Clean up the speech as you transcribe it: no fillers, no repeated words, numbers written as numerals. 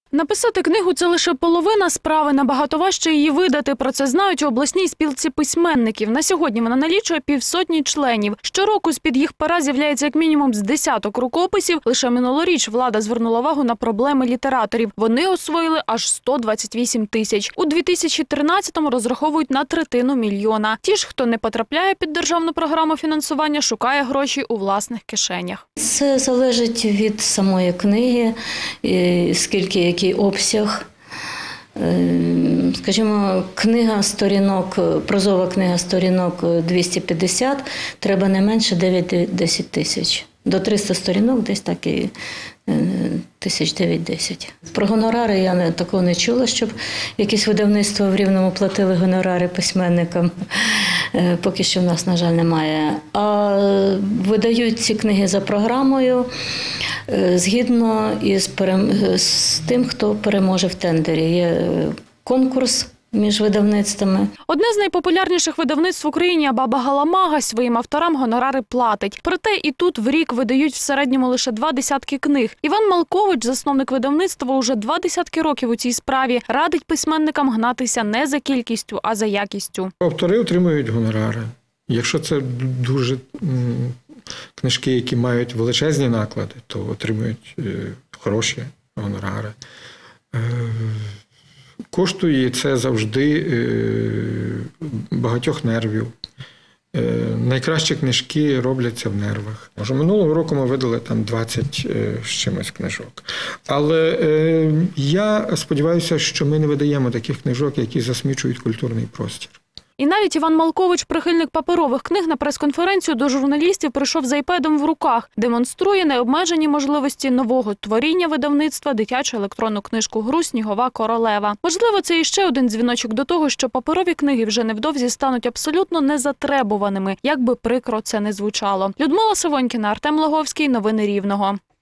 Написати книгу – це лише половина справи, набагато важче її видати. Про це знають у обласній спілці письменників. На сьогодні вона налічує 500 членів. Щороку з-під їх пера з'являється як мінімум з десяток рукописів. Лише минулоріч влада звернула увагу на проблеми літераторів. Вони освоїли аж 128 тисяч. У 2013-му розраховують на 500 000. Ті ж, хто не потрапляє під державну програму фінансування, шукає гроші у власних кишенях. Це залежить від самої книги, скільки який обсяг. Скажімо, прозова книга сторінок 250, треба не менше 9-10 тисяч. До 300 сторінок десь так і 9-10. Про гонорари я такого не чула, щоб якісь видавництва в Рівному платили гонорари письменникам. Поки що в нас, на жаль, немає. А видають ці книги за програмою згідно з тим, хто переможе в тендері. Є конкурс між видавництвами. Одне з найпопулярніших видавництв в Україні «Баба Галамага» своїм авторам гонорари платить. Проте і тут в рік видають в середньому лише 20 книг. Іван Малкович, засновник видавництва, уже 20 років у цій справі, радить письменникам гнатися не за кількістю, а за якістю. Автори отримують гонорари. Якщо це дуже книжки, які мають величезні наклади, то отримують хороші гонорари. Коштує це завжди багатьох нервів. Найкращі книжки робляться в нервах. Минулого року ми видали там 20 з чимось книжок. Але я сподіваюся, що ми не видаємо таких книжок, які засмічують культурний простір. І навіть Іван Малкович, прихильник паперових книг, на прес-конференцію до журналістів прийшов з айпедом в руках. Демонструє необмежені можливості нового творіння видавництва дитячу електронну книжку-гру «Снігова королева». Можливо, це іще один дзвіночок до того, що паперові книги вже невдовзі стануть абсолютно незатребуваними, як би прикро це не звучало. Людмила Савонькіна, Артем Лаговський. Новини Рівного.